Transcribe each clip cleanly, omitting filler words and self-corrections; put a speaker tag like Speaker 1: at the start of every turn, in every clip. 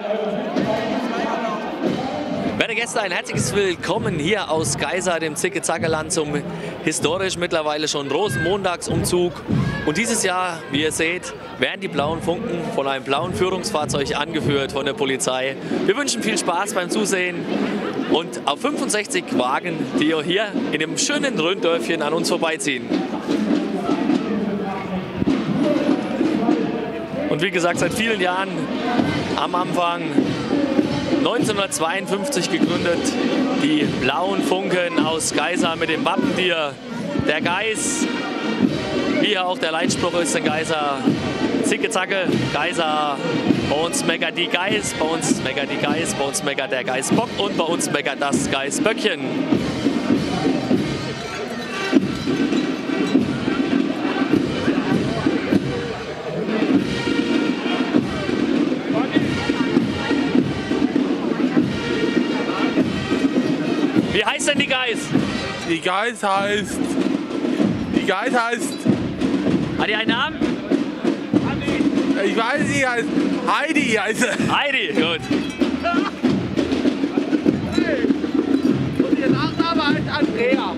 Speaker 1: Werte Gäste, ein herzliches Willkommen hier aus Geisa, dem Zicke-Zacke-Land, zum historisch mittlerweile schon Rosenmontagsumzug. Und dieses Jahr, wie ihr seht, werden die blauen Funken von einem blauen Führungsfahrzeug angeführt von der Polizei. Wir wünschen viel Spaß beim Zusehen und auf 65 Wagen, die hier in dem schönen Rhöndörfchen an uns vorbeiziehen. Und wie gesagt, seit vielen Jahren am Anfang 1952 gegründet, die blauen Funken aus Geisa mit dem Wappentier, der Geiß, wie auch der Leitspruch ist in Geisa, Zicke Zacke, Geisa, bei uns meckert die Geiß, bei uns meckert die Geiß, bei uns meckert der Geißbock und bei uns meckert das Geißböckchen. Wie heißt denn die Geiß?
Speaker 2: Die Geiß heißt...
Speaker 1: Hat die einen Namen?
Speaker 2: Ich weiß nicht, heißt Heidi.
Speaker 1: Heidi, gut.
Speaker 2: Und ihr Nachname heißt Andrea.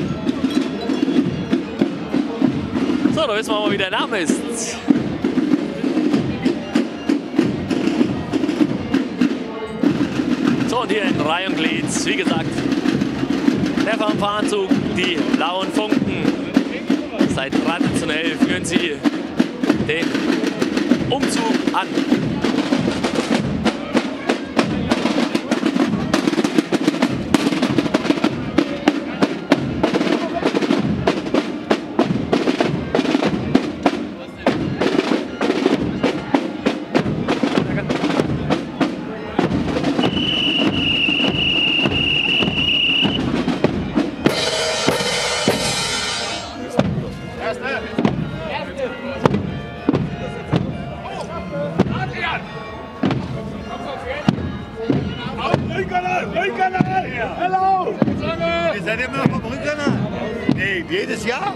Speaker 1: So, da wissen wir mal, wie der Name ist. So, und hier in Reihe und Glied, wie gesagt, der Fanfarenzug, die blauen Funken. Seit traditionell führen sie den Umzug an.
Speaker 2: Hallo!
Speaker 3: Ihr seid immer noch vom Rückkanal? Nee, jedes Jahr?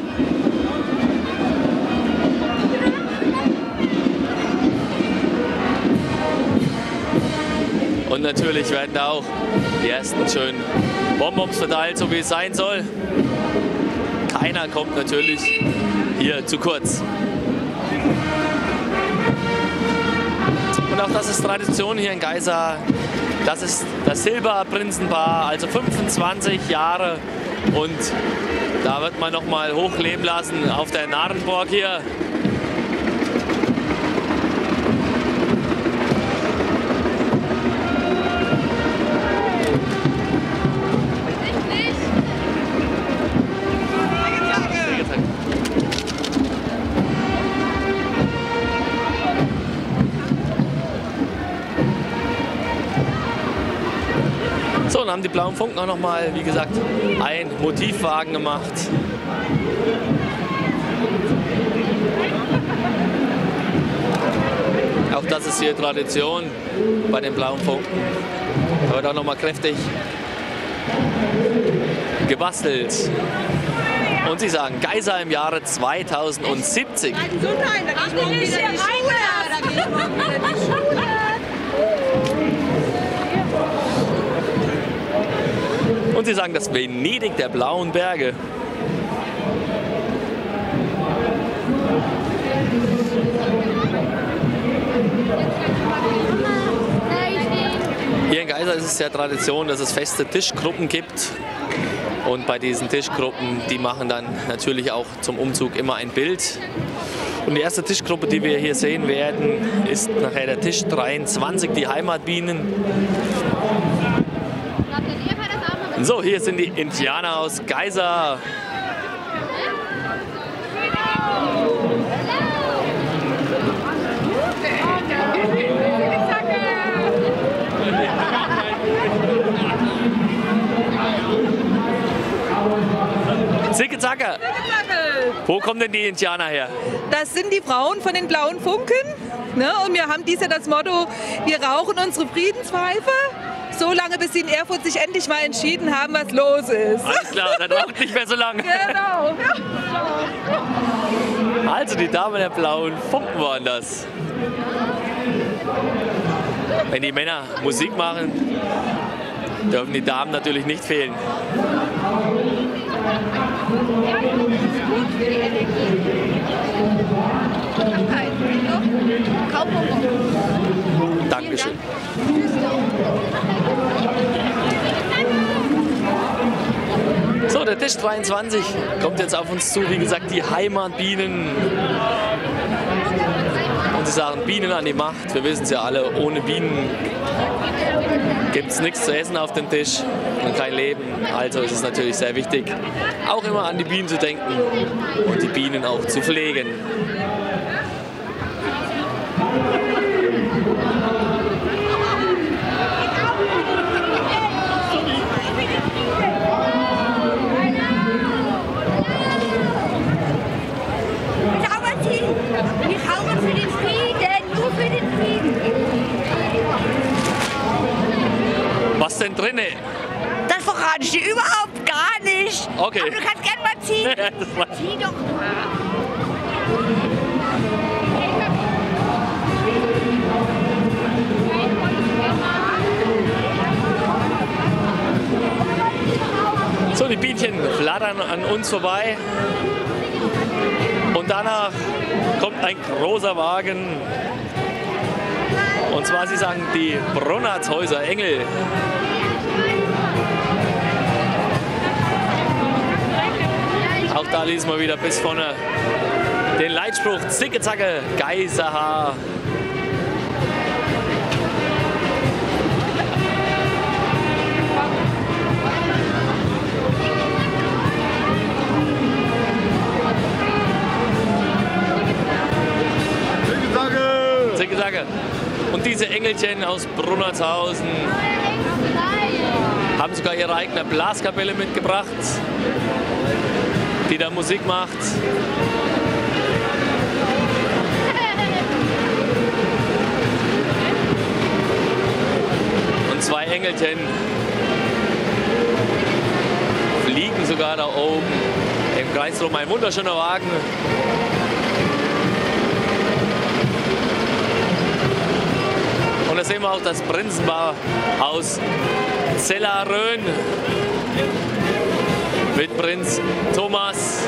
Speaker 1: Und natürlich werden da auch die ersten schönen Bonbons verteilt, so wie es sein soll. Keiner kommt natürlich hier zu kurz. Und auch das ist Tradition hier in Geisa. Das ist das Silberprinzenpaar, also 25 Jahre. Und da wird man noch mal hochleben lassen auf der Narrenburg hier. So, und haben die blauen Funken auch noch mal, wie gesagt, einen Motivwagen gemacht. Auch das ist hier Tradition bei den blauen Funken. Da wird auch noch mal kräftig gebastelt. Und sie sagen, Geisa im Jahre 2070. Und sie sagen, das Venedig der blauen Berge. Hier in Geisa ist es ja Tradition, dass es feste Tischgruppen gibt. Und bei diesen Tischgruppen, die machen dann natürlich auch zum Umzug immer ein Bild. Und die erste Tischgruppe, die wir hier sehen werden, ist nachher der Tisch 23, die Heimatbienen. So, hier sind die Indianer aus Geisa. Zicke Zacke. Wo kommen denn die Indianer her?
Speaker 4: Das sind die Frauen von den blauen Funken. Ne? Und wir haben dieses Jahr das Motto, wir rauchen unsere Friedenspfeife, so lange bis sie in Erfurt sich endlich mal entschieden haben, was los ist.
Speaker 1: Alles klar, dann raucht nicht mehr so lange.
Speaker 4: Genau.
Speaker 1: Also die Damen der blauen Funken waren das. Wenn die Männer Musik machen, dürfen die Damen natürlich nicht fehlen. Dankeschön. So, der Tisch 23 kommt jetzt auf uns zu. Wie gesagt, die Heimatbienen. Und sie sagen, Bienen an die Macht. Wir wissen es ja alle, ohne Bienen gibt es nichts zu essen auf dem Tisch und kein Leben. Also ist es natürlich sehr wichtig, auch immer an die Bienen zu denken und die Bienen auch zu pflegen. Was denn drinne?
Speaker 5: Das verrate ich dir überhaupt gar nicht.
Speaker 1: Okay.
Speaker 5: Aber du kannst gerne mal ziehen. Zieh doch mal.
Speaker 1: So, die Bienchen flattern an uns vorbei. Und danach kommt ein großer Wagen. Und zwar, sie sagen, die Brunnertshäuser Engel. Auch da lesen wir wieder bis vorne den Leitspruch Zicke Zacke Geiserhaar. Zicke Zacke. Und diese Engelchen aus Brunnertshausen haben sogar ihre eigene Blaskapelle mitgebracht, die da Musik macht. Und zwei Engelchen fliegen sogar da oben im Kreis rum. Ein wunderschöner Wagen. Und da sehen wir auch das Prinzenpaar aus Zellerrön mit Prinz Thomas.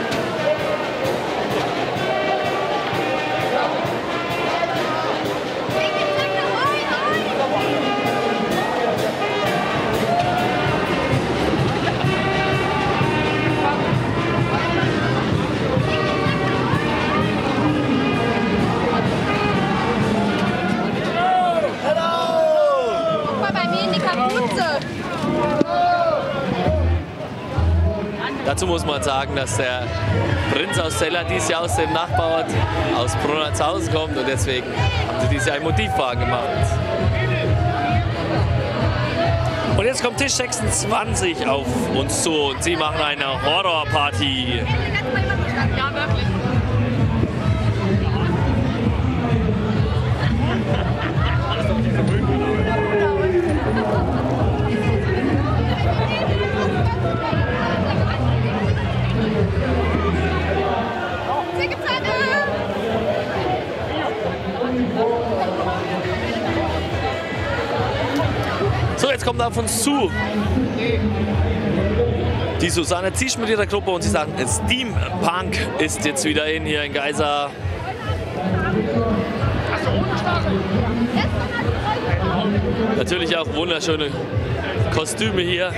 Speaker 1: Dazu muss man sagen, dass der Prinz aus Zeller dieses Jahr aus dem Nachbarort aus Brunnertshausen kommt und deswegen haben sie dieses Jahr einen Motivwagen gemacht. Und jetzt kommt Tisch 26 auf uns zu und sie machen eine Horrorparty.
Speaker 5: Ja, wirklich.
Speaker 1: So, jetzt kommt auf uns zu die Susanne Zisch mit ihrer Gruppe und sie sagen, Steampunk ist jetzt wieder in hier in Geisa. Natürlich auch wunderschöne Kostüme hier.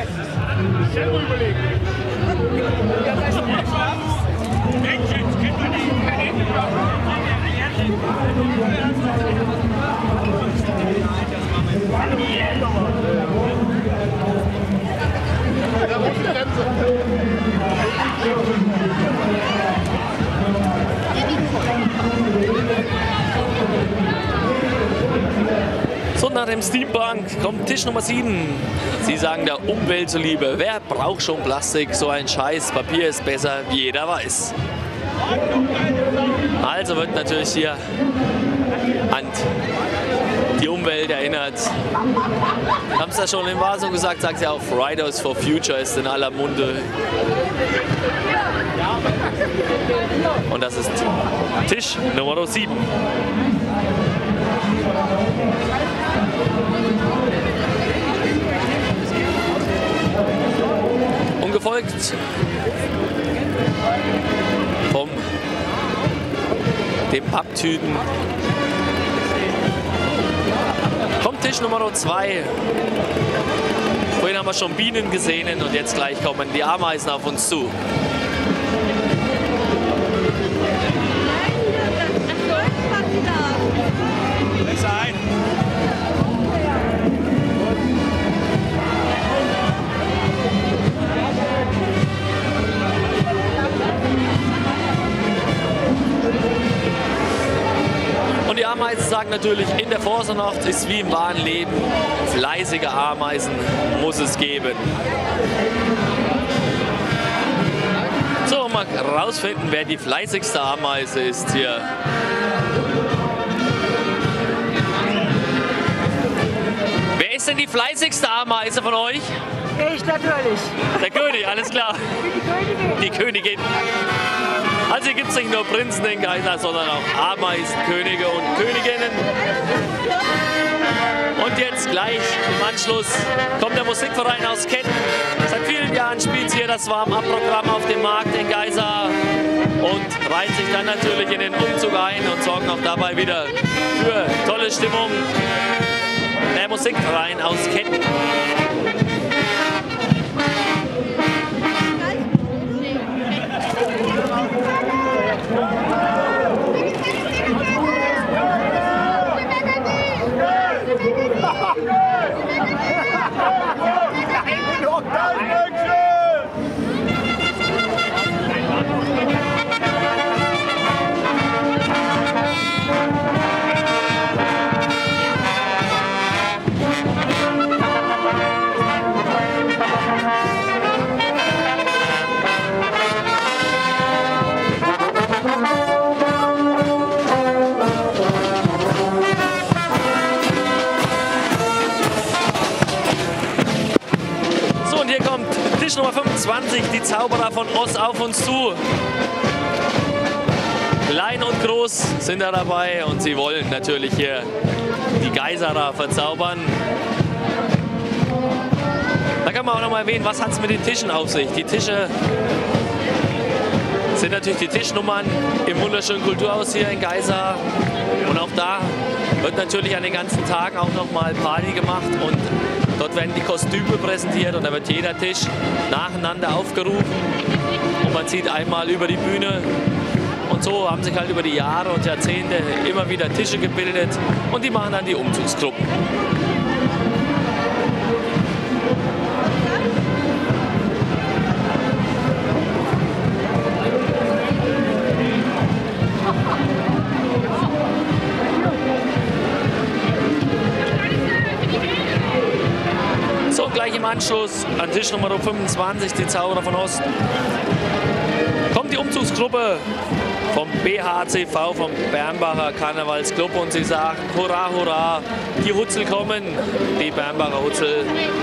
Speaker 1: So, nach dem Steampunk kommt Tisch Nummer 7. Sie sagen der Umwelt zuliebe, wer braucht schon Plastik? So ein Scheiß, Papier ist besser, wie jeder weiß. Also wird natürlich hier an die Umwelt erinnert. Haben es ja schon in Wasung gesagt, sagt ja auch Fridays for Future ist in aller Munde. Und das ist Tisch Nummer 7. überzeugt vom dem Papptüten. Kommt Tisch Nummer 2. Vorhin haben wir schon Bienen gesehen und jetzt gleich kommen die Ameisen auf uns zu. Und die Ameisen sagen natürlich, in der Vorsornacht ist wie im wahren Leben. Fleißige Ameisen muss es geben. So, mal rausfinden, wer die fleißigste Ameise ist hier. Wer ist denn die fleißigste Ameise von euch?
Speaker 5: Ich natürlich.
Speaker 1: Der König, alles klar. Die Königin. Also hier gibt es nicht nur Prinzen in Geisa, sondern auch Ameisenkönige und Königinnen. Und jetzt gleich im Anschluss kommt der Musikverein aus Ketten. Seit vielen Jahren spielt hier das Warm-Up-Programm auf dem Markt in Geisa und reihen sich dann natürlich in den Umzug ein und sorgen auch dabei wieder für tolle Stimmung. Der Musikverein aus Ketten. Tisch Nummer 25, die Zauberer von Oz auf uns zu. Klein und groß sind da dabei und sie wollen natürlich hier die Geiserer verzaubern. Da kann man auch noch mal erwähnen, was hat es mit den Tischen auf sich. Die Tische sind natürlich die Tischnummern im wunderschönen Kulturhaus hier in Geisa. Und auch da wird natürlich an den ganzen Tagen auch noch mal Party gemacht und dort werden die Kostüme präsentiert und da wird jeder Tisch nacheinander aufgerufen und man zieht einmal über die Bühne. Und so haben sich halt über die Jahre und Jahrzehnte immer wieder Tische gebildet und die machen dann die Umzugsgruppen. So, gleich im Anschluss an Tisch Nummer 25, die Zauberer von Ost, kommt die Umzugsgruppe vom BHCV, vom Bernbacher Karnevalsclub und sie sagen, hurra, hurra, die Hutzel kommen, die Bernbacher Hutzel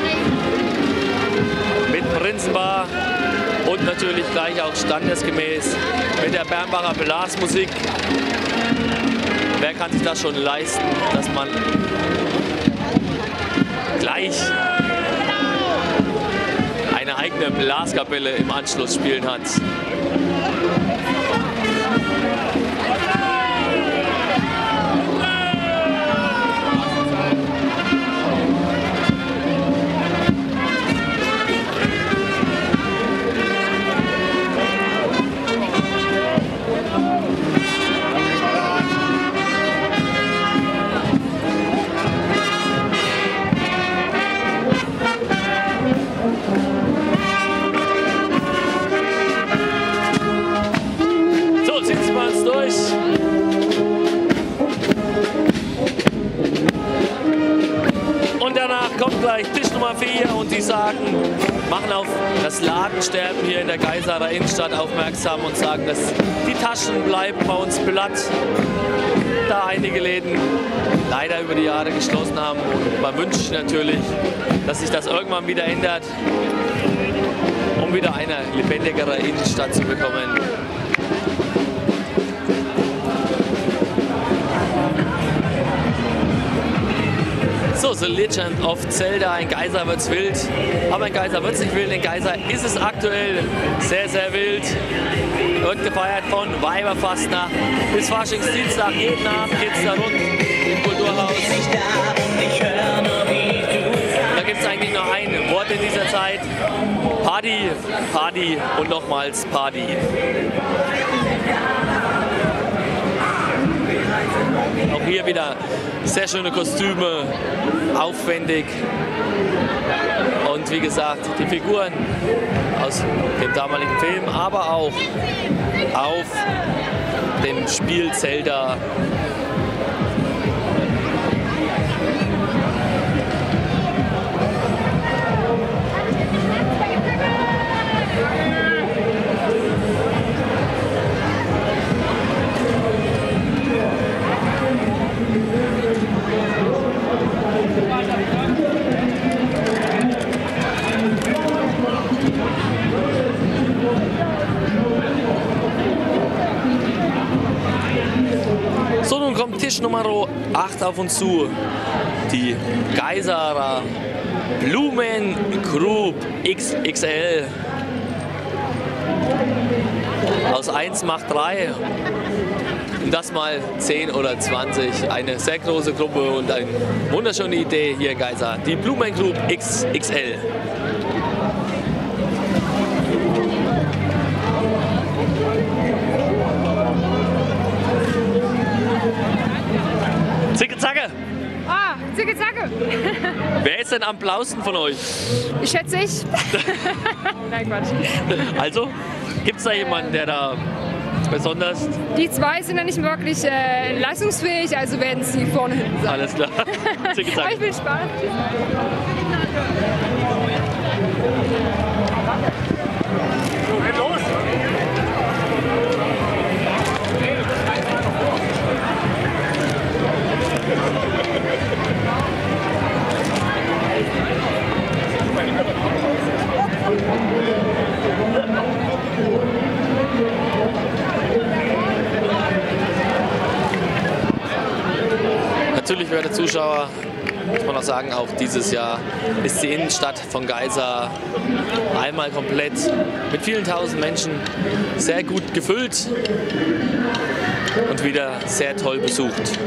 Speaker 1: mit Prinzenbar und natürlich gleich auch standesgemäß mit der Bernbacher Blasmusik. Wer kann sich das schon leisten, dass man gleich eine eigene Blaskapelle im Anschluss spielen hat? Und danach kommt gleich Tisch Nummer 4 und die sagen, machen auf das Ladensterben hier in der Geiserer Innenstadt aufmerksam und sagen, dass die Taschen bleiben bei uns platt, da einige Läden leider über die Jahre geschlossen haben. Und man wünscht sich natürlich, dass sich das irgendwann wieder ändert, um wieder eine lebendigere Innenstadt zu bekommen. So, The Legend of Zelda, in Geisa wird's wild, aber in Geisa wird's nicht wild, in Geisa ist es aktuell sehr, sehr wild. Wird gefeiert von Weiberfastnacht bis Faschingsdienstag, jeden Abend geht's da rund im Kulturhaus. Und da gibt es eigentlich nur ein Wort in dieser Zeit, Party, Party und nochmals Party. Auch hier wieder sehr schöne Kostüme, aufwendig und wie gesagt die Figuren aus dem damaligen Film, aber auch auf dem Spiel Zelda. So, nun kommt Tisch Nummer 8 auf uns zu. Die Geiserer Blumen Group XXL. Aus 1 macht 3. Und das mal 10 oder 20. Eine sehr große Gruppe und eine wunderschöne Idee hier in Geisa. Die Blumen Group XXL. Zicke Zacke!
Speaker 6: Ah, Zicke Zacke!
Speaker 1: Wer ist denn am blauesten von euch?
Speaker 6: Ich schätze ich. Nein, Quatsch.
Speaker 1: Also, gibt es da jemanden, der da besonders...
Speaker 6: Die zwei sind ja nicht wirklich leistungsfähig, also werden sie vorne hinten sein.
Speaker 1: Alles klar. Zicke Zacke.
Speaker 6: Ich bin gespannt.
Speaker 3: Los!
Speaker 1: Natürlich, werte Zuschauer, muss man auch sagen, auch dieses Jahr ist die Innenstadt von Geisa einmal komplett mit vielen tausend Menschen sehr gut gefüllt und wieder sehr toll besucht.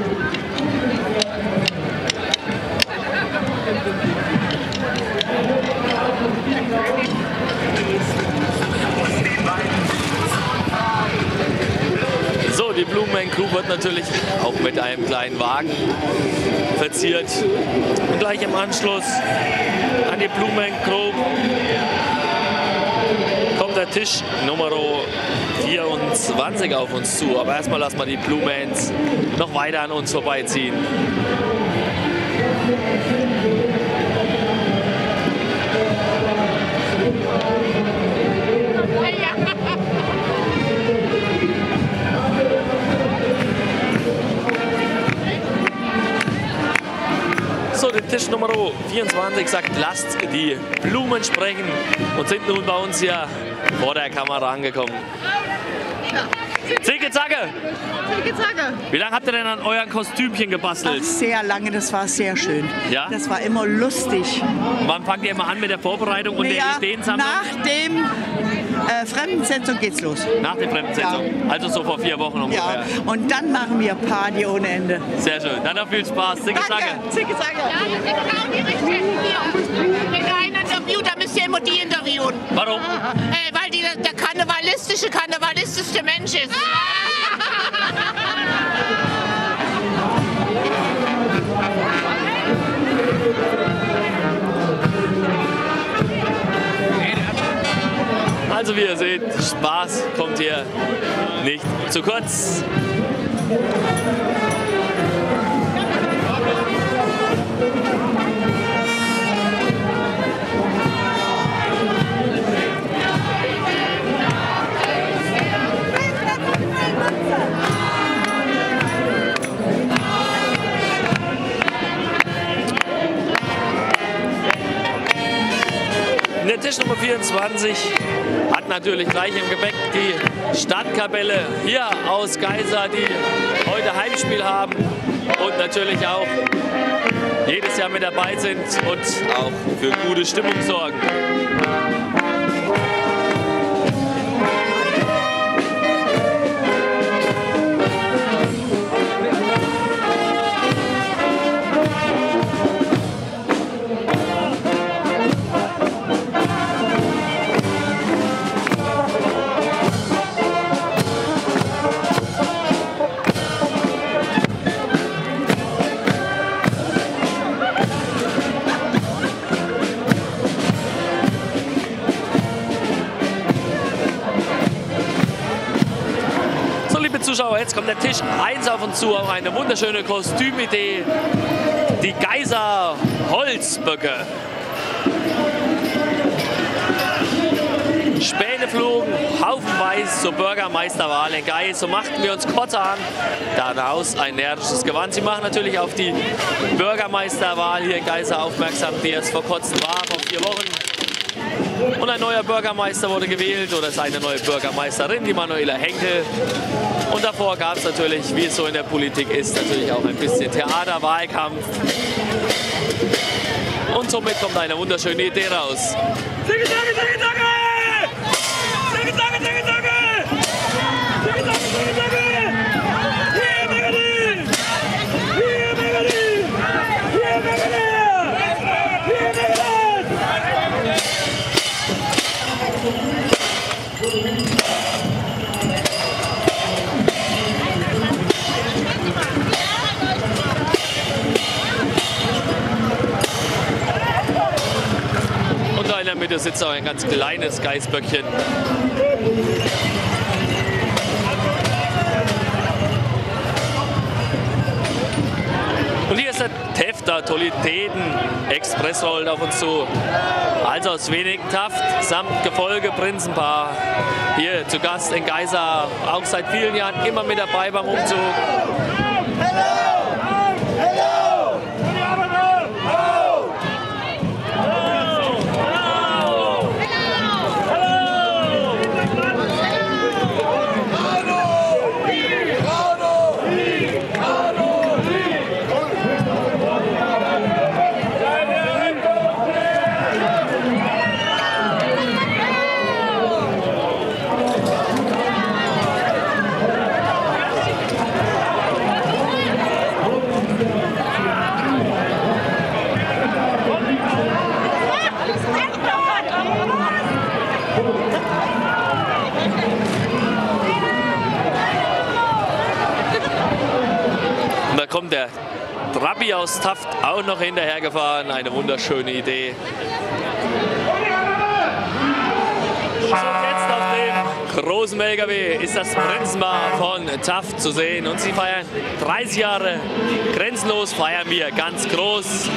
Speaker 1: So, die Blumen Group wird natürlich auch mit einem kleinen Wagen verziert. Und gleich im Anschluss an die Blumen Group kommt der Tisch Nummer 24 auf uns zu. Aber erstmal lassen wir die Blumens noch weiter an uns vorbeiziehen. So, der Tisch Nummer 24 sagt, lasst die Blumen sprechen und sind nun bei uns hier vor der Kamera angekommen. Zicke Zacke!
Speaker 7: Zicke Zacke!
Speaker 1: Wie lange habt ihr denn an euren Kostümchen gebastelt?
Speaker 7: Ach, sehr lange, das war sehr schön.
Speaker 1: Ja?
Speaker 7: Das war immer lustig.
Speaker 1: Wann fangt ihr immer an mit der Vorbereitung und der Ideensammlung?
Speaker 7: Nach dem Fremdensetzung geht's los.
Speaker 1: Nach der Fremdensetzung? Ja. Also so vor 4 Wochen ungefähr?
Speaker 7: Ja, und dann machen wir Party ohne Ende.
Speaker 1: Sehr schön, dann noch viel Spaß. Zicke Zacke!
Speaker 7: Zicke Zacke!
Speaker 5: Ja, das ist genau die richtige hier. Wenn ihr einen interviewt, dann müsst ihr immer die interviewen.
Speaker 1: Warum?
Speaker 5: Weil die der karnevalistischste Mensch ist.
Speaker 1: Also wie ihr seht, Spaß kommt hier nicht zu kurz. Der Tisch Nummer 24 hat natürlich gleich im Gepäck die Stadtkapelle hier aus Geisa, die heute Heimspiel haben und natürlich auch jedes Jahr mit dabei sind und auch für gute Stimmung sorgen.
Speaker 8: Zuschauer, jetzt kommt der Tisch 1 auf uns zu, auch eine wunderschöne Kostümidee, die Geiser Holzböcke. Späne flogen haufenweise zur Bürgermeisterwahl in Geis. So machten wir uns kurz an, daraus ein närrisches Gewand. Sie machen natürlich auf die Bürgermeisterwahl hier in Geisa aufmerksam, die erst vor kurzem war, vor 4 Wochen. Und ein neuer Bürgermeister wurde gewählt, oder es ist eine neue Bürgermeisterin, die Manuela Henkel. Und davor gab es natürlich, wie es so in der Politik ist, natürlich auch ein bisschen Theaterwahlkampf. Und somit kommt eine wunderschöne Idee raus. Und da in der Mitte sitzt auch ein ganz kleines Geißböckchen. Und hier ist der Tefter Tolitäten Express rollt auf uns zu. Also aus Wenigentaft samt Gefolge Prinzenpaar. Hier zu Gast in Geisa, auch seit vielen Jahren immer mit dabei beim Umzug. Kommt der Trabi aus Taft auch noch hinterhergefahren. Eine wunderschöne Idee. So, jetzt auf dem großen LKW ist das Prinzenpaar von Taft zu sehen. Und sie feiern 30 Jahre grenzenlos, feiern wir ganz groß.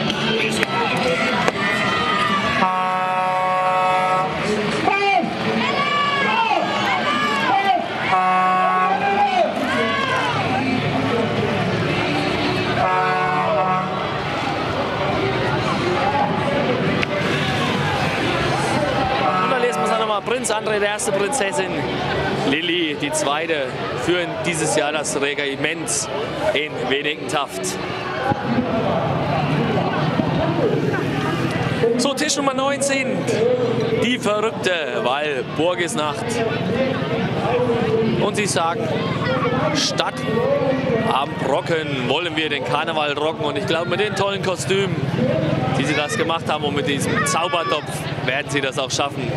Speaker 8: Prinz André, der erste Prinzessin, Lilly, die zweite, führen dieses Jahr das Regiment in Wenigentaft. So, Tisch Nummer 19, die verrückte Walpurgisnacht. Und sie sagen, statt am Brocken wollen wir den Karneval rocken. Und ich glaube, mit den tollen Kostümen, die sie das gemacht haben und mit diesem Zaubertopf, werden sie das auch schaffen.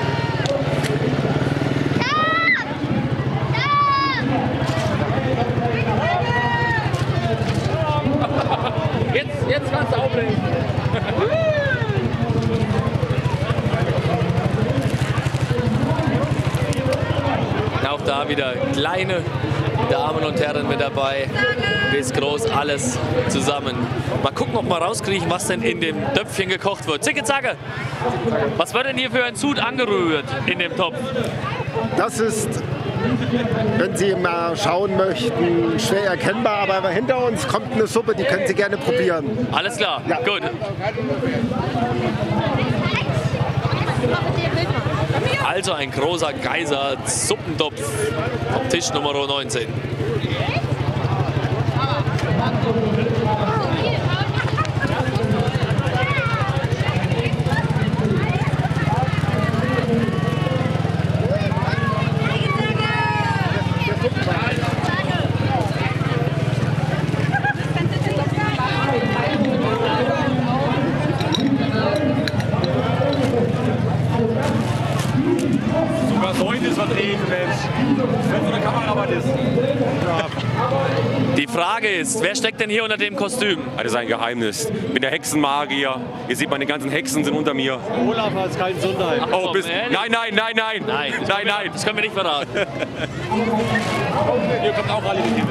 Speaker 8: Jetzt kannst du auflegen. Auch da wieder kleine Damen und Herren mit dabei. Bis groß, alles zusammen. Mal gucken, ob wir rauskriegen, was denn in dem Töpfchen gekocht wird. Zicke, zacke! Was wird denn hier für ein Sud angerührt in dem Topf?
Speaker 9: Das ist, wenn Sie mal schauen möchten, schwer erkennbar, aber hinter uns kommt eine Suppe, die können Sie gerne probieren.
Speaker 1: Alles klar, ja. Gut. Also ein großer Geiser Suppentopf auf Tisch Nummer 19. ist. Wer steckt denn hier unter dem Kostüm?
Speaker 10: Das ist ein Geheimnis. Ich bin der Hexenmagier. Ihr seht, meine ganzen Hexen sind unter mir.
Speaker 11: Olaf hat keinen Sonntag.
Speaker 10: Oh, nein.
Speaker 1: Das können wir nicht verraten.
Speaker 10: Hier kommt auch alle mit.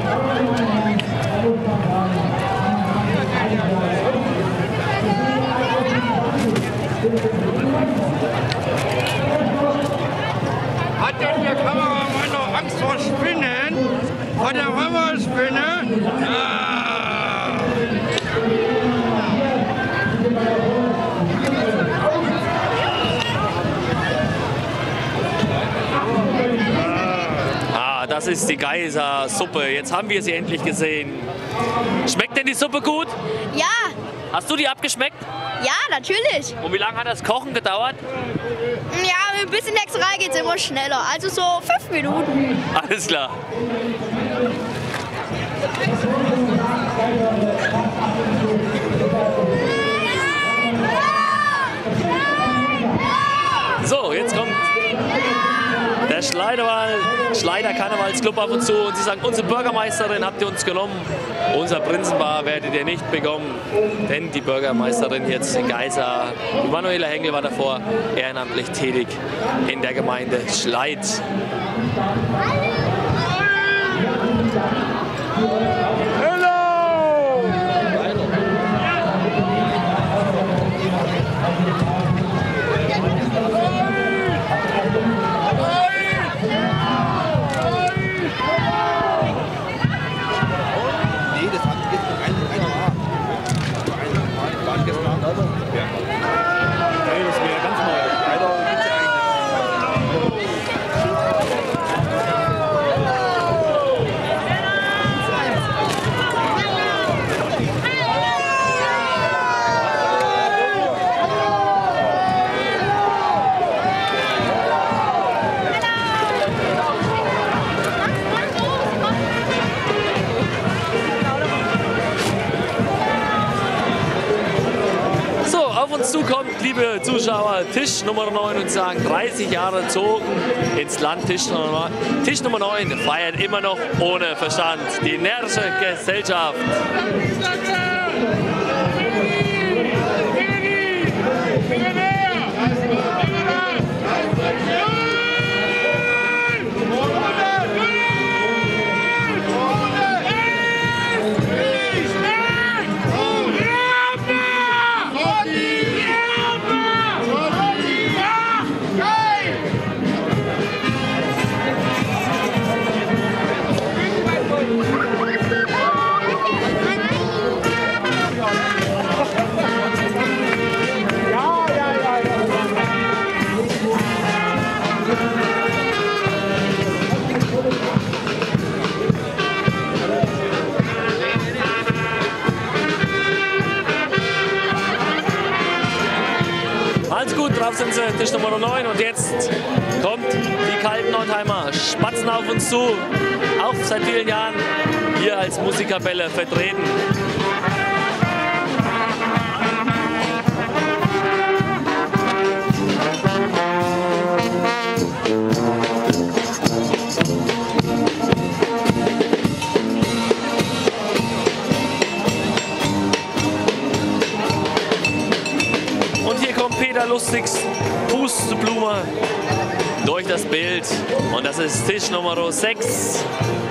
Speaker 12: Hat denn der Kameramann noch Angst vor Spinnen? Vor der Römerspinne?
Speaker 1: Das ist die Geisersuppe. Jetzt haben wir sie endlich gesehen. Schmeckt denn die Suppe gut?
Speaker 13: Ja.
Speaker 1: Hast du die abgeschmeckt?
Speaker 13: Ja, natürlich.
Speaker 1: Und wie lange hat das Kochen gedauert?
Speaker 13: Ja, mit ein bisschen Hexerei geht es immer schneller. Also so 5 Minuten.
Speaker 1: Alles klar. So, jetzt kommt der Schleider-Karnevalsclub auf uns zu und sie sagen, unsere Bürgermeisterin habt ihr uns genommen, unser Prinzenpaar werdet ihr nicht bekommen, denn die Bürgermeisterin jetzt in Geisa, Manuela Hengel, war davor ehrenamtlich tätig in der Gemeinde Schleid. Zukommt, liebe Zuschauer, Tisch Nummer 9 und sagen 30 Jahre zogen ins Land. Tisch Nummer 9 feiert immer noch ohne Verstand die närrische Gesellschaft. Drauf sind sie, Tisch Nummer 9 und jetzt kommt die kalten Nordheimer Spatzen auf uns zu, auch seit vielen Jahren hier als Musikkapelle vertreten. Peter Lustigs Pusteblume durch das Bild und das ist Tisch Nummer 6.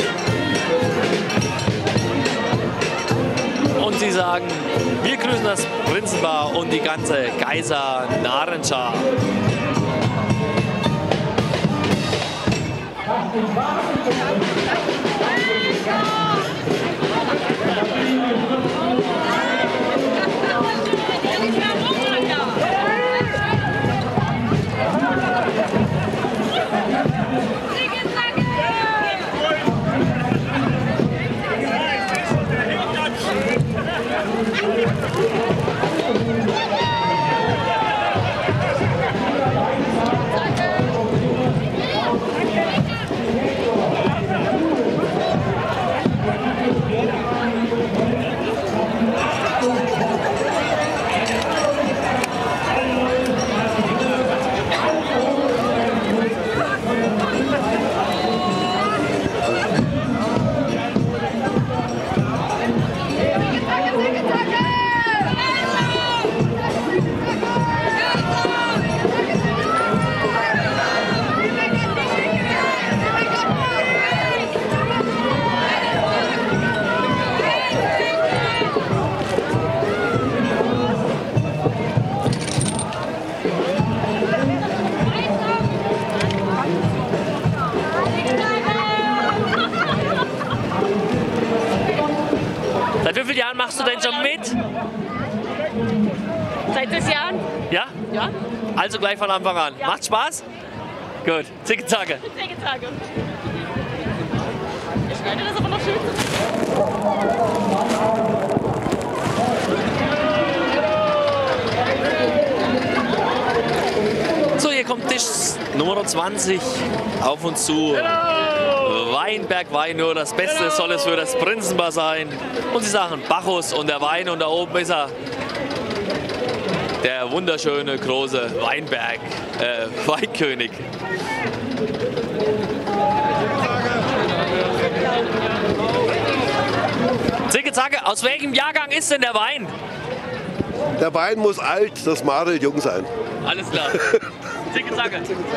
Speaker 1: Und sie sagen, wir grüßen das Prinzenpaar und die ganze Geisa-Narrenschar.
Speaker 11: Seit 6 Jahren.
Speaker 1: Ja?
Speaker 11: Ja.
Speaker 1: Also gleich von Anfang an.
Speaker 11: Ja.
Speaker 1: Macht Spaß? Gut. Zicke-Zacke.
Speaker 11: Zicke-Zacke. Ich schneide das aber noch schön zusammen.
Speaker 1: So, hier kommt Tisch Nummer 20 auf uns zu. Weinberg Wein, nur das Beste soll es für das Prinzenpaar sein. Und sie sagen Bacchus und der Wein und da oben ist er. Der wunderschöne große Weinberg, Weinkönig. Zicke-Zacke, aus welchem Jahrgang ist denn der Wein?
Speaker 14: Der Wein muss alt, das Madel jung sein.
Speaker 1: Alles klar. Zicke-Zacke.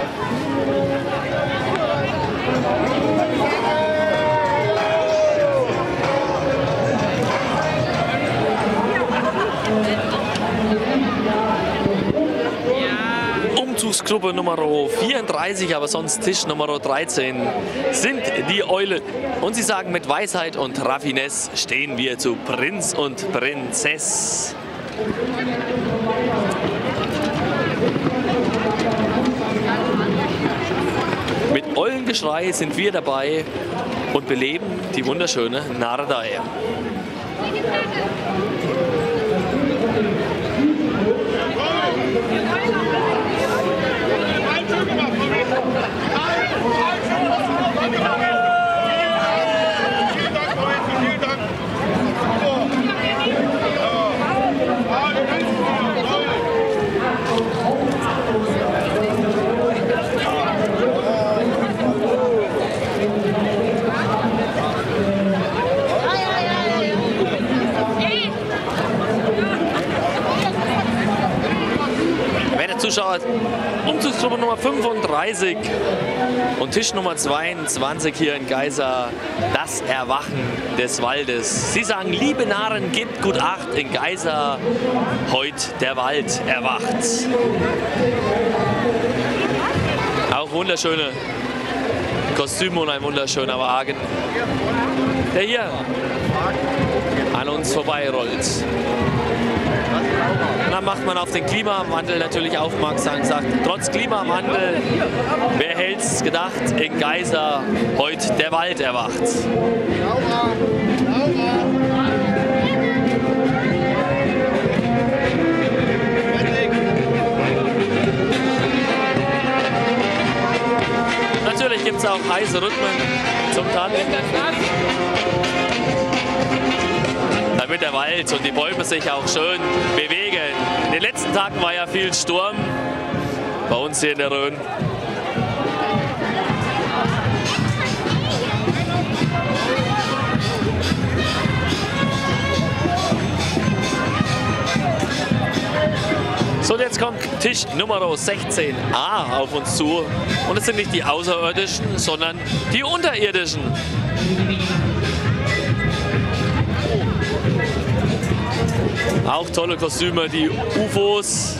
Speaker 1: Umzugsgruppe Nummer 34, aber sonst Tisch Nummer 13 sind die Eulen. Und sie sagen, mit Weisheit und Raffinesse stehen wir zu Prinz und Prinzess. Mit Eulengeschrei sind wir dabei und beleben die wunderschöne Nardei. Zuschauer, Umzugsgruppe Nummer 35 und Tisch Nummer 22 hier in Geisa, das Erwachen des Waldes. Sie sagen, liebe Narren, gebt gut Acht, in Geisa heut der Wald erwacht. Auch wunderschöne Kostüme und ein wunderschöner Wagen, der hier an uns vorbeirollt. Und dann macht man auf den Klimawandel natürlich aufmerksam und sagt, trotz Klimawandel, wer hätt's gedacht, in Geisa heute der Wald erwacht. Natürlich gibt es auch heiße Rhythmen zum Tanzen, damit der Wald und die Bäume sich auch schön bewegen. In den letzten Tagen war ja viel Sturm bei uns hier in der Rhön. So, und jetzt kommt Tisch Nummer 16a auf uns zu. Und es sind nicht die Außerirdischen, sondern die Unterirdischen. Auch tolle Kostüme, die UFOs.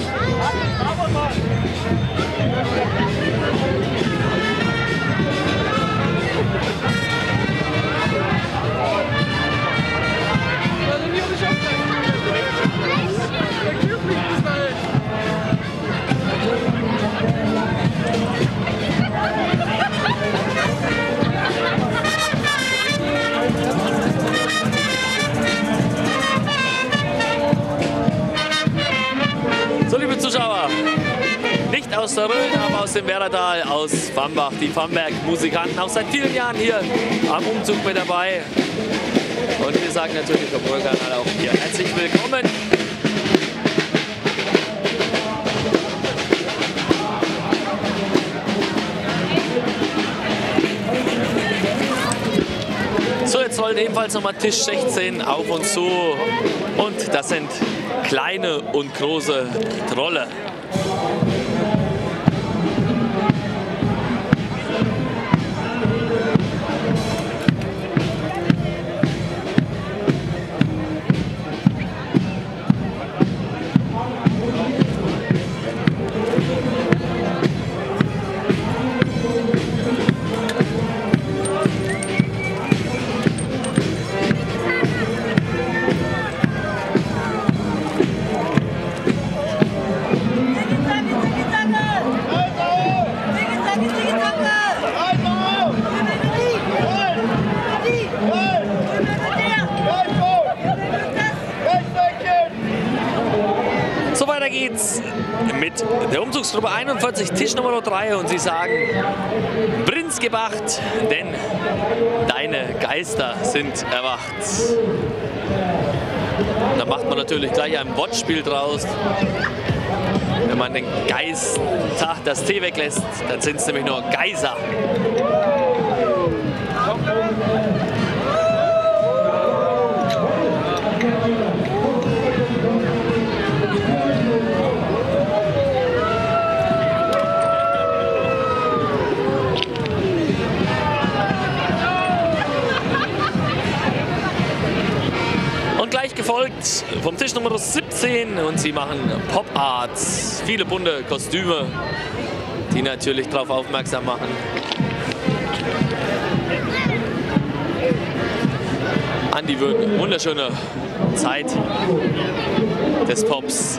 Speaker 1: So, liebe Zuschauer, nicht aus der Rhön, aber aus dem Werratal, aus Vambach. Die Vamberg-Musikanten auch seit vielen Jahren hier am Umzug mit dabei. Und wir sagen natürlich vom Rhön-Kanal auch hier herzlich willkommen. So, jetzt rollt ebenfalls nochmal Tisch 16 auf uns zu. Und das sind kleine und große Trolle. geht's mit der Umzugsgruppe 41, Tisch Nummer 3 und sie sagen, Prinzgebacht, denn deine Geister sind erwacht. Da macht man natürlich gleich ein Wortspiel draus. Wenn man den Geister das T weglässt, dann sind es nämlich nur Geiser. Und gleich gefolgt vom Tisch Nummer 17 und sie machen Pop-Arts. Viele bunte Kostüme, die natürlich darauf aufmerksam machen. An die wunderschöne Zeit des Pops.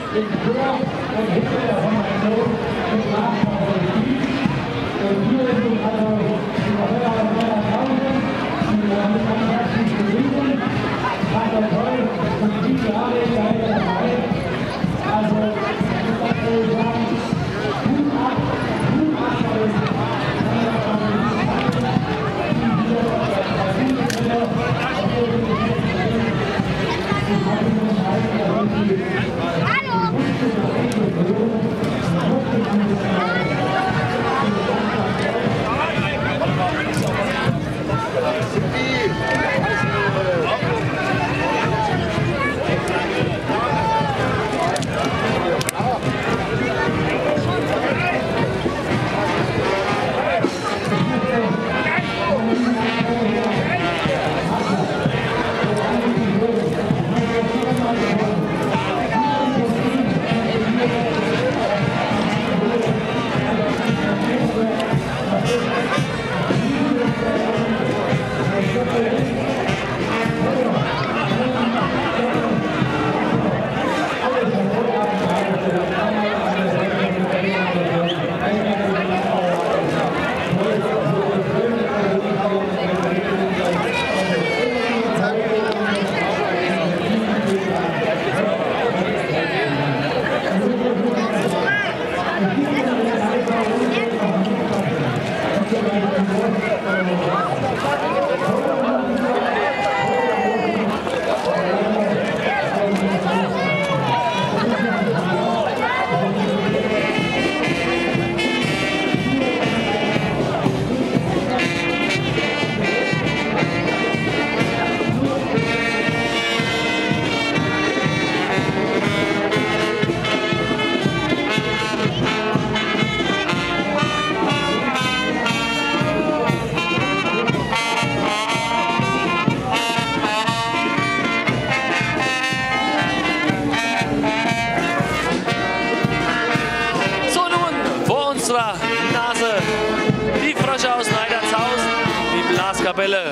Speaker 1: Nase, die Frösche aus Neidertshausen, die Blaskapelle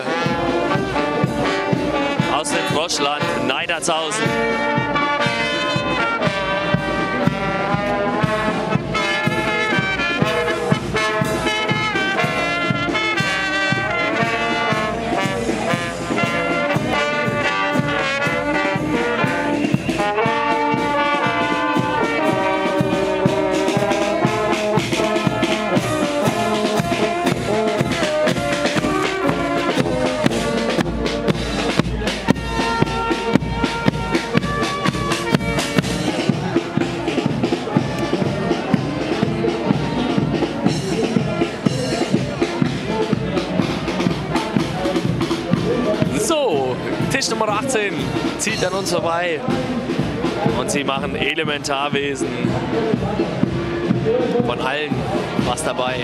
Speaker 1: aus dem Froschland Neidertshausen. Tisch Nummer 18 zieht an uns vorbei und sie machen Elementarwesen. Von allen was dabei.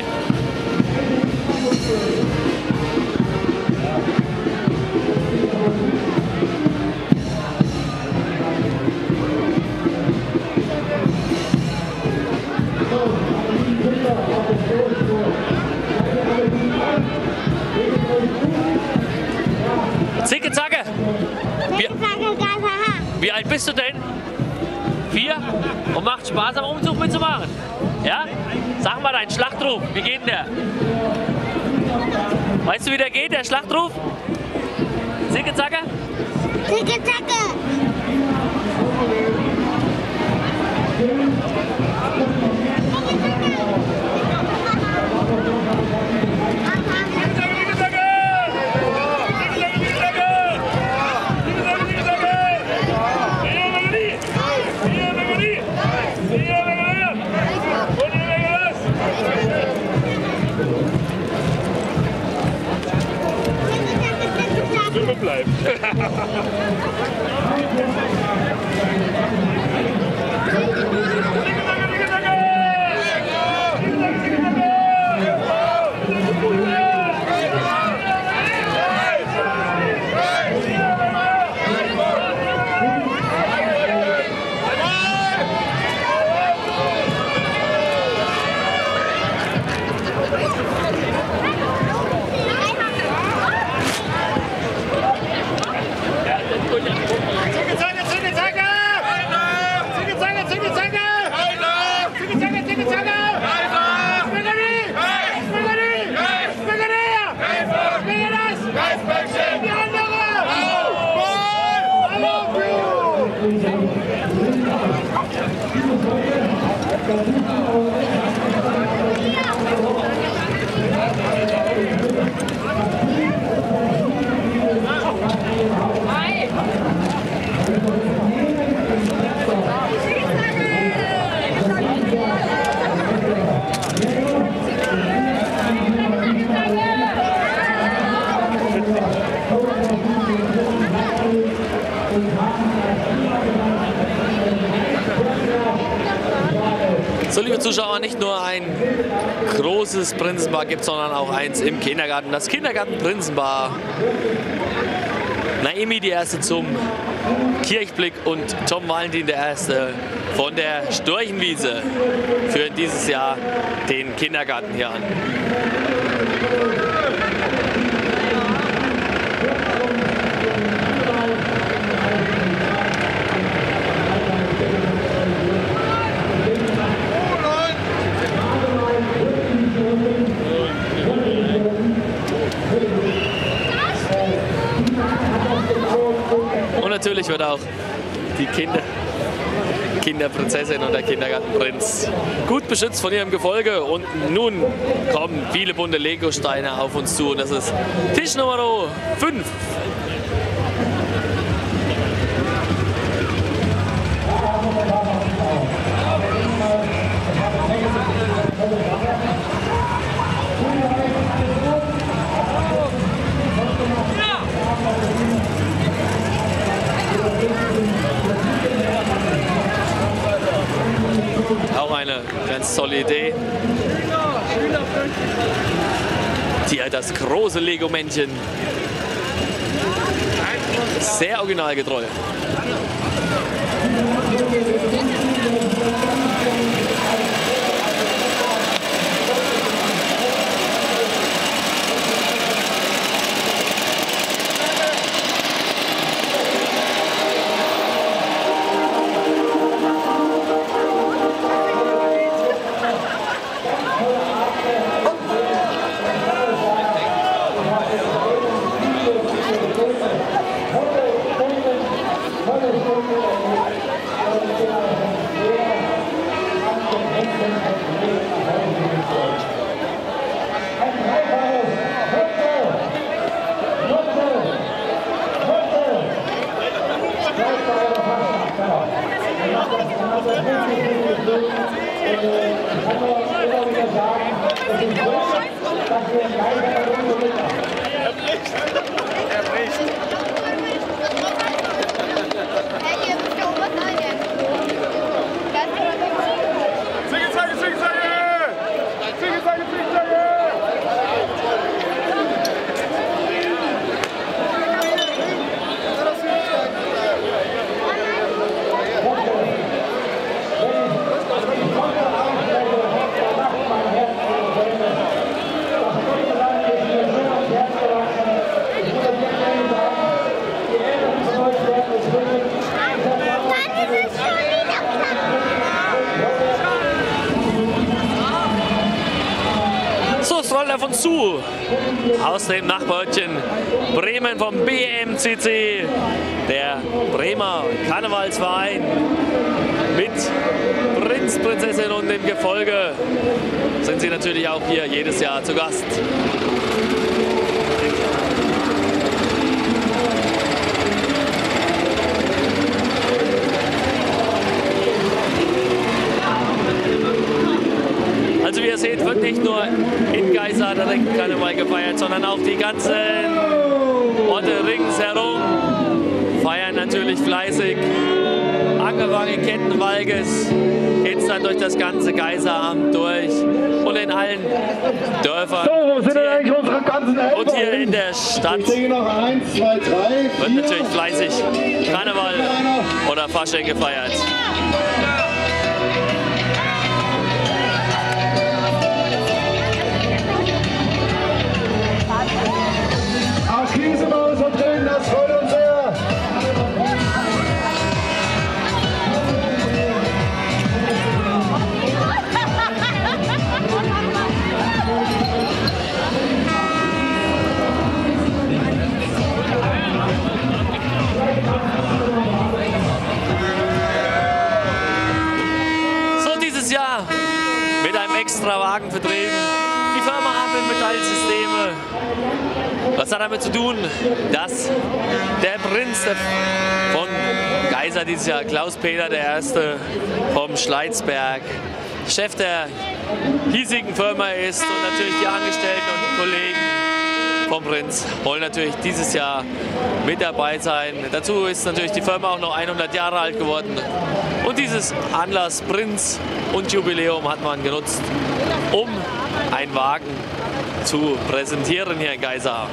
Speaker 1: Zicke, zacke! Wie alt bist du denn? 4? Und macht Spaß am Umzug mitzumachen? Ja? Sag mal deinen Schlachtruf, wie geht denn der? Weißt du, wie der geht, der Schlachtruf? Zicke, zacke? Zicke, zacke! So, liebe Zuschauer, nicht nur ein großes Prinzenpaar gibt es, sondern auch eins im Kindergarten. Das Kindergarten-Prinzenpaar. Naemi die Erste zum Kirchblick und Tom Valentin der Erste von der Storchenwiese führen dieses Jahr den Kindergarten hier an. Und natürlich wird auch die Kinderprinzessin und der Kindergartenprinz gut beschützt von ihrem Gefolge. Und nun kommen viele bunte Lego-Steine auf uns zu. Und das ist Tisch Nummer 5. Auch eine ganz tolle Idee. Hier das große Lego-Männchen. Sehr originalgetreu. Auf uns zu, aus dem Nachbarörtchen Bremen vom BMCC, der Bremer Karnevalsverein mit dem Gefolge sind sie natürlich auch hier jedes Jahr zu Gast. Also wie ihr seht, wird nicht nur in Geisa direkt Karneval gefeiert, sondern auch die ganzen Orte ringsherum feiern natürlich fleißig. Angefangen in Kettenwalges geht es dann durch das ganze Geiseramt durch und in allen Dörfern und hier in der Stadt wird natürlich fleißig Karneval oder Fasching gefeiert.
Speaker 15: Auch Kiesemann vertreten, das freut uns sehr.
Speaker 1: So, dieses Jahr mit einem extra Wagen vertreten. Die Firma Apel Metallsysteme. Was hat damit zu tun, dass der Prinz von Geisa dieses Jahr, Klaus-Peter I. vom Schleitzberg, Chef der hiesigen Firma ist und natürlich die Angestellten und Kollegen vom Prinz wollen natürlich dieses Jahr mit dabei sein. Dazu ist natürlich die Firma auch noch 100 Jahre alt geworden. Und dieses Anlass Prinz und Jubiläum hat man genutzt, um einen Wagen zu präsentieren hier in Geisa.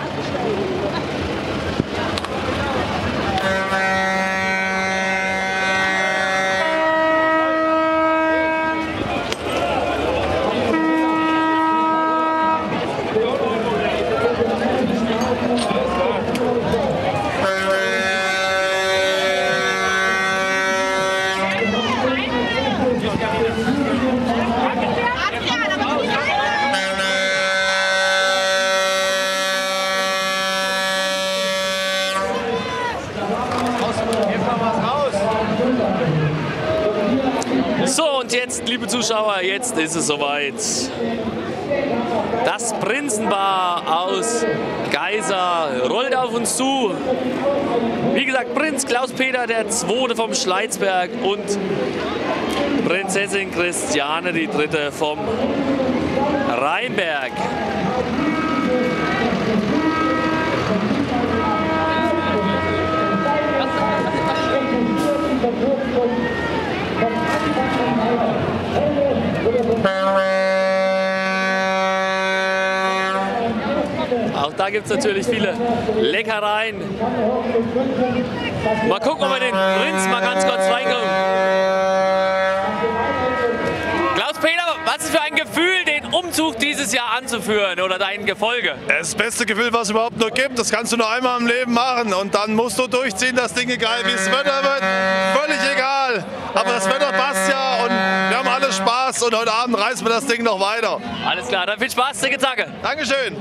Speaker 1: So, und jetzt, liebe Zuschauer, jetzt ist es soweit. Das Prinzenpaar aus Geisa rollt auf uns zu. Wie gesagt, Prinz Klaus-Peter II. Vom Schleitzberg und Prinzessin Christiane III. Vom Rheinberg. Auch da gibt es natürlich viele Leckereien. Mal gucken, ob wir den Prinz mal ganz kurz reinkommen. Klaus-Peter, was ist für ein Gefühl, den Umzug dieses Jahr anzuführen oder dein Gefolge?
Speaker 16: Das beste Gefühl, was es überhaupt nur gibt. Das kannst du nur einmal im Leben machen und dann musst du durchziehen, das Ding, egal wie das Wetter wird. Völlig egal. Aber das Wetter passt ja und wir haben alle Spaß und heute Abend reißen wir das Ding noch weiter.
Speaker 1: Alles klar, dann viel Spaß, Zicke Zacke.
Speaker 16: Dankeschön.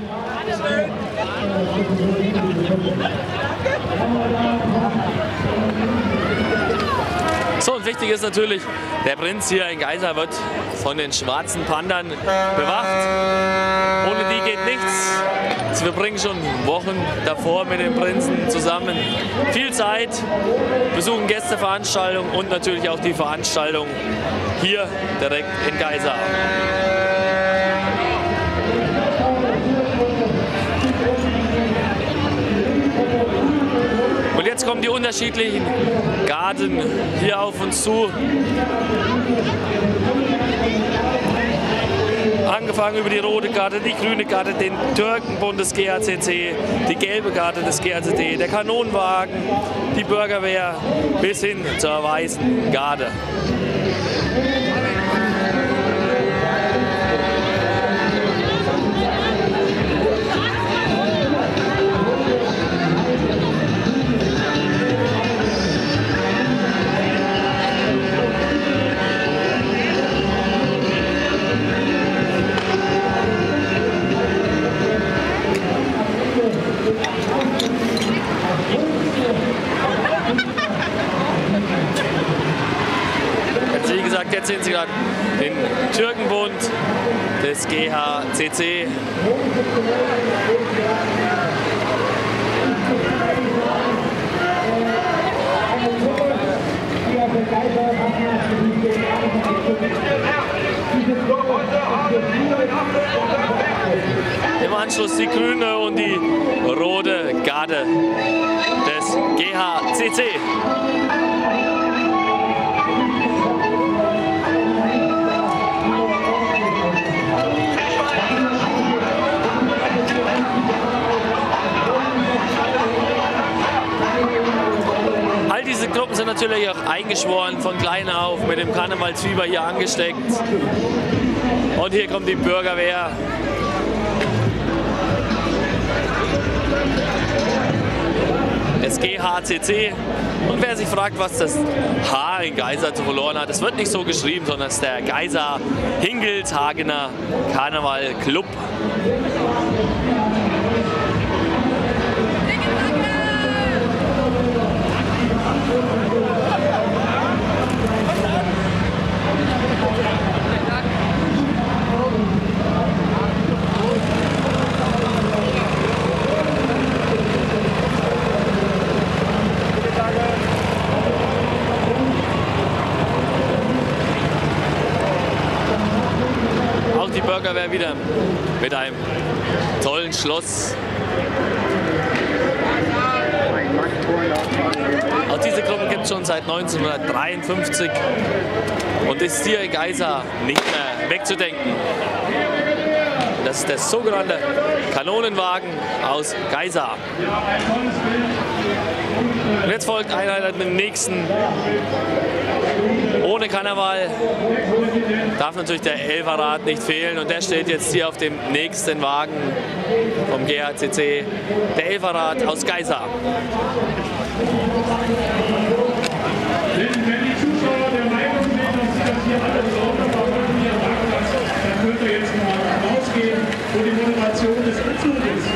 Speaker 1: So, und wichtig ist natürlich, der Prinz hier in Geisa wird von den schwarzen Pandern bewacht. Ohne die geht nichts. Also wir bringen schon Wochen davor mit dem Prinzen zusammen viel Zeit, besuchen Gästeveranstaltungen und natürlich auch die Veranstaltung hier direkt in Geisa. Und jetzt kommen die unterschiedlichen Garden hier auf uns zu. Angefangen über die rote Garde, die grüne Garde, den Türkenbund des GACC, die gelbe Garde des GACC, der Kanonenwagen, die Bürgerwehr bis hin zur weißen Garde. gesagt, jetzt sind sie gerade im Türkenbund des GHCC. Im Anschluss die grüne und die rote Garde des GHCC. All diese Gruppen sind natürlich auch eingeschworen von klein auf, mit dem Karnevalsfieber hier angesteckt. Und hier kommt die Bürgerwehr. Das GHCC. Und wer sich fragt, was das H in Geisa zu verloren hat, es wird nicht so geschrieben, sondern es ist der Geisa Hingelshagener Karneval Club. Die Bürgerwehr wieder mit einem tollen Schloss. Auch diese Gruppe gibt es schon seit 1953 und ist hier in Geisa nicht mehr wegzudenken. Das ist der sogenannte Kanonenwagen aus Geisa. Und jetzt folgt Einheit mit dem nächsten. Ohne Karneval darf natürlich der Elferrad nicht fehlen und der steht jetzt hier auf dem nächsten Wagen vom GHCC, der Elferrad aus Geisa.
Speaker 15: Wenn die Zuschauer der Meinung sind, dass sie das hier alles sauber machen, hier am Marktplatz, dann könnt ihr jetzt mal rausgehen, wo die Moderation des Umzugs ist.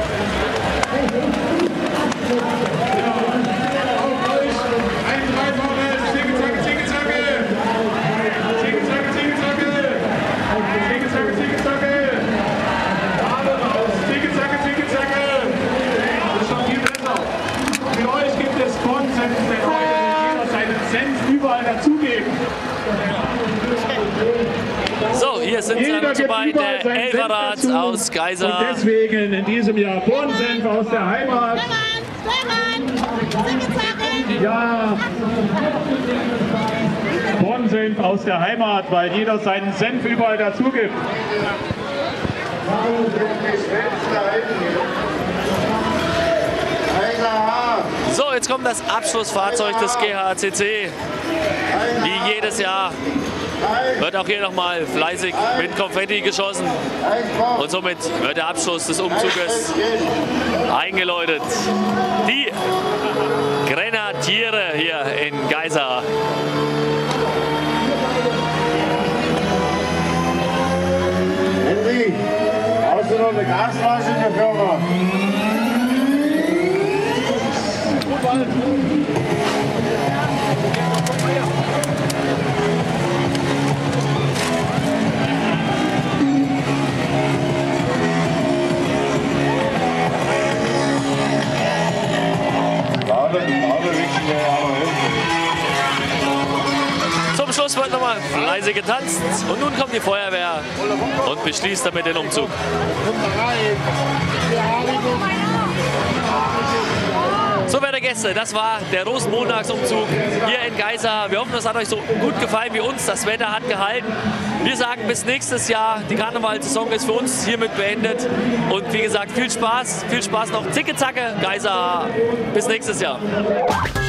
Speaker 1: So, hier sind sie dann dabei, der Elferrad aus Geisa.
Speaker 15: Und deswegen in diesem Jahr Bornsenf aus der Heimat. Ja, Bornsenf aus der Heimat, weil jeder seinen Senf überall dazu gibt.
Speaker 1: So, jetzt kommt das Abschlussfahrzeug des GHCC. Wie jedes Jahr wird auch hier nochmal fleißig mit Konfetti geschossen. Und somit wird der Abschluss des Umzuges eingeläutet. Die Grenadiere hier in Geisa.
Speaker 15: Henry, brauchst du noch eine Gasflasche in der Firma?
Speaker 1: Zum Schluss wird nochmal fleißig getanzt und nun kommt die Feuerwehr und beschließt damit den Umzug. So, werte Gäste, das war der Rosenmontagsumzug hier in Geisa. Wir hoffen, es hat euch so gut gefallen wie uns. Das Wetter hat gehalten. Wir sagen bis nächstes Jahr. Die Karnevalsaison ist für uns hiermit beendet. Und wie gesagt, viel Spaß noch. Zicke Zacke, Geisa. Bis nächstes Jahr.